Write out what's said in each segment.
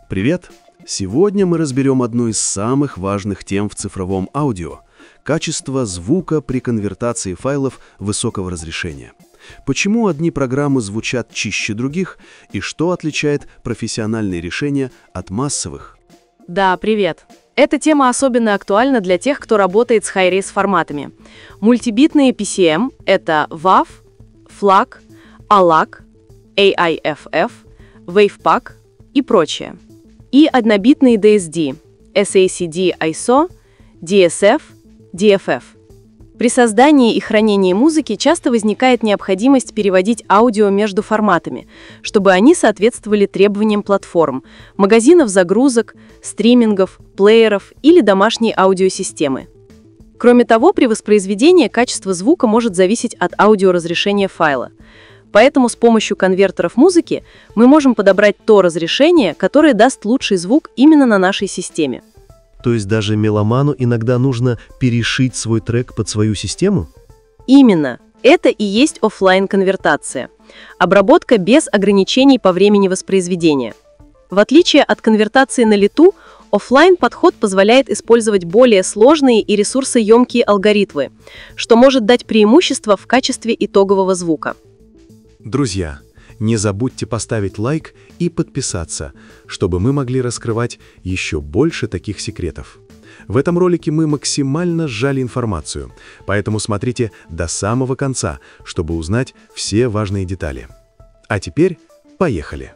Привет! Сегодня мы разберем одну из самых важных тем в цифровом аудио – качество звука при конвертации файлов высокого разрешения. Почему одни программы звучат чище других и что отличает профессиональные решения от массовых? Да, привет. Эта тема особенно актуальна для тех, кто работает с high-res форматами. Мультибитные PCM — это WAV, FLAC, ALAC, AIFF, WavePack и прочее. И однобитные DSD — SACD ISO, DSF, DFF. При создании и хранении музыки часто возникает необходимость переводить аудио между форматами, чтобы они соответствовали требованиям платформ, магазинов загрузок, стримингов, плееров или домашней аудиосистемы. Кроме того, при воспроизведении качество звука может зависеть от аудиоразрешения файла. Поэтому с помощью конвертеров музыки мы можем подобрать то разрешение, которое даст лучший звук именно на нашей системе. То есть даже меломану иногда нужно перешить свой трек под свою систему? Именно. Это и есть оффлайн-конвертация. Обработка без ограничений по времени воспроизведения. В отличие от конвертации на лету, оффлайн-подход позволяет использовать более сложные и ресурсоемкие алгоритмы, что может дать преимущество в качестве итогового звука. Друзья, не забудьте поставить лайк и подписаться, чтобы мы могли раскрывать еще больше таких секретов. В этом ролике мы максимально сжали информацию, поэтому смотрите до самого конца, чтобы узнать все важные детали. А теперь поехали!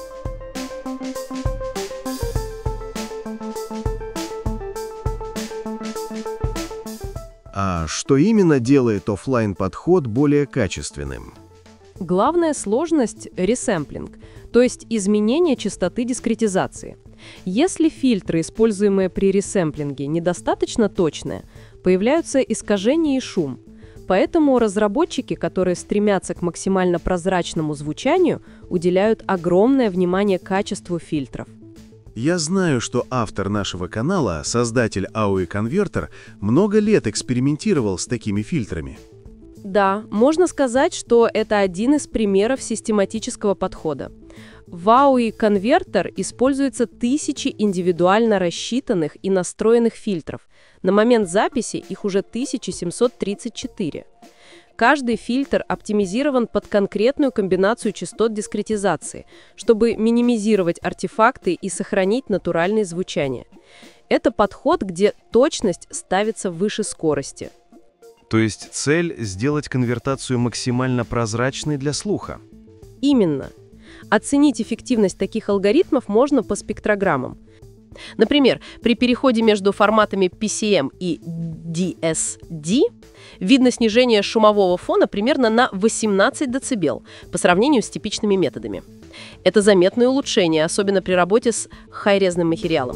А что именно делает оффлайн-подход более качественным? Главная сложность — ресэмплинг, то есть изменение частоты дискретизации. Если фильтры, используемые при ресэмплинге, недостаточно точные, появляются искажения и шум. Поэтому разработчики, которые стремятся к максимально прозрачному звучанию, уделяют огромное внимание качеству фильтров. Я знаю, что автор нашего канала, создатель AUI Converter, много лет экспериментировал с такими фильтрами. Да, можно сказать, что это один из примеров систематического подхода. В AUI Converter используются тысячи индивидуально рассчитанных и настроенных фильтров. На момент записи их уже 1734. Каждый фильтр оптимизирован под конкретную комбинацию частот дискретизации, чтобы минимизировать артефакты и сохранить натуральное звучание. Это подход, где точность ставится выше скорости. То есть цель — сделать конвертацию максимально прозрачной для слуха? Именно. Оценить эффективность таких алгоритмов можно по спектрограммам. Например, при переходе между форматами PCM и DSD видно снижение шумового фона примерно на 18 дБ по сравнению с типичными методами. Это заметное улучшение, особенно при работе с хай-резным материалом.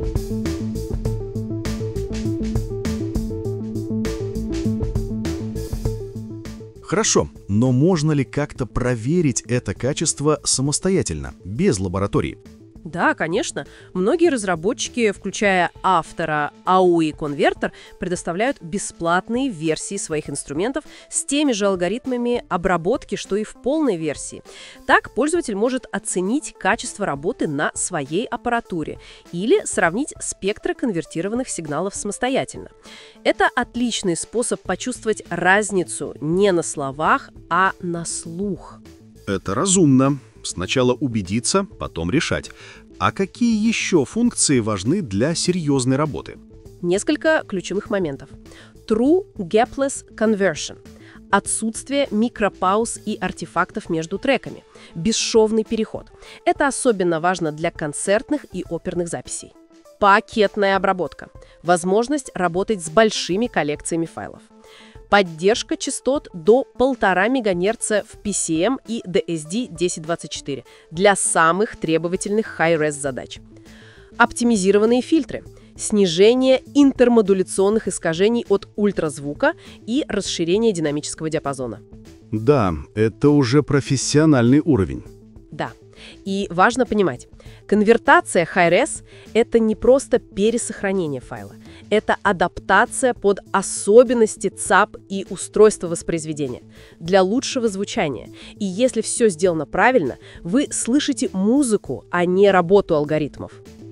Хорошо, но можно ли как-то проверить это качество самостоятельно, без лабораторий? Да, конечно. Многие разработчики, включая автора AUI Converter, предоставляют бесплатные версии своих инструментов с теми же алгоритмами обработки, что и в полной версии. Так пользователь может оценить качество работы на своей аппаратуре или сравнить спектры конвертированных сигналов самостоятельно. Это отличный способ почувствовать разницу не на словах, а на слух. Это разумно. Сначала убедиться, потом решать. А какие еще функции важны для серьезной работы? Несколько ключевых моментов. True Gapless Conversion. Отсутствие микропауз и артефактов между треками. Бесшовный переход. Это особенно важно для концертных и оперных записей. Пакетная обработка. Возможность работать с большими коллекциями файлов. Поддержка частот до 1,5 МГц в PCM и DSD 1024 для самых требовательных high-res задач. Оптимизированные фильтры. Снижение интермодуляционных искажений от ультразвука и расширение динамического диапазона. Да, это уже профессиональный уровень. Да. И важно понимать, Конвертация Hi-Res — это не просто пересохранение файла. Это адаптация под особенности ЦАП и устройства воспроизведения для лучшего звучания. И если все сделано правильно, вы слышите музыку, а не работу алгоритмов.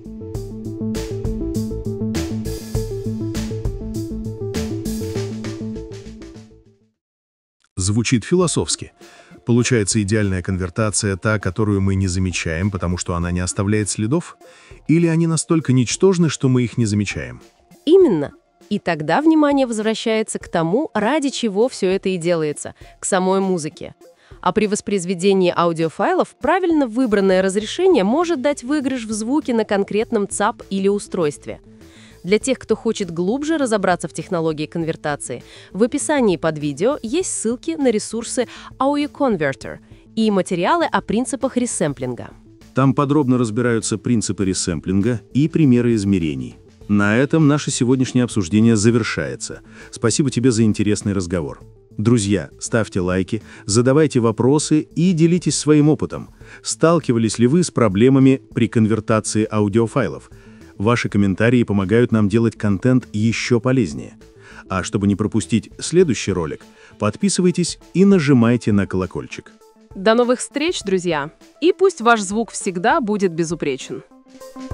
Звучит философски. Получается, идеальная конвертация та, которую мы не замечаем, потому что она не оставляет следов? Или они настолько ничтожны, что мы их не замечаем? Именно. И тогда внимание возвращается к тому, ради чего все это и делается, к самой музыке. А при воспроизведении аудиофайлов правильно выбранное разрешение может дать выигрыш в звуке на конкретном ЦАП или устройстве. Для тех, кто хочет глубже разобраться в технологии конвертации, в описании под видео есть ссылки на ресурсы AUdio Converter и материалы о принципах ресэмплинга. Там подробно разбираются принципы ресэмплинга и примеры измерений. На этом наше сегодняшнее обсуждение завершается. Спасибо тебе за интересный разговор. Друзья, ставьте лайки, задавайте вопросы и делитесь своим опытом. Сталкивались ли вы с проблемами при конвертации аудиофайлов? Ваши комментарии помогают нам делать контент еще полезнее. А чтобы не пропустить следующий ролик, подписывайтесь и нажимайте на колокольчик. До новых встреч, друзья! И пусть ваш звук всегда будет безупречен.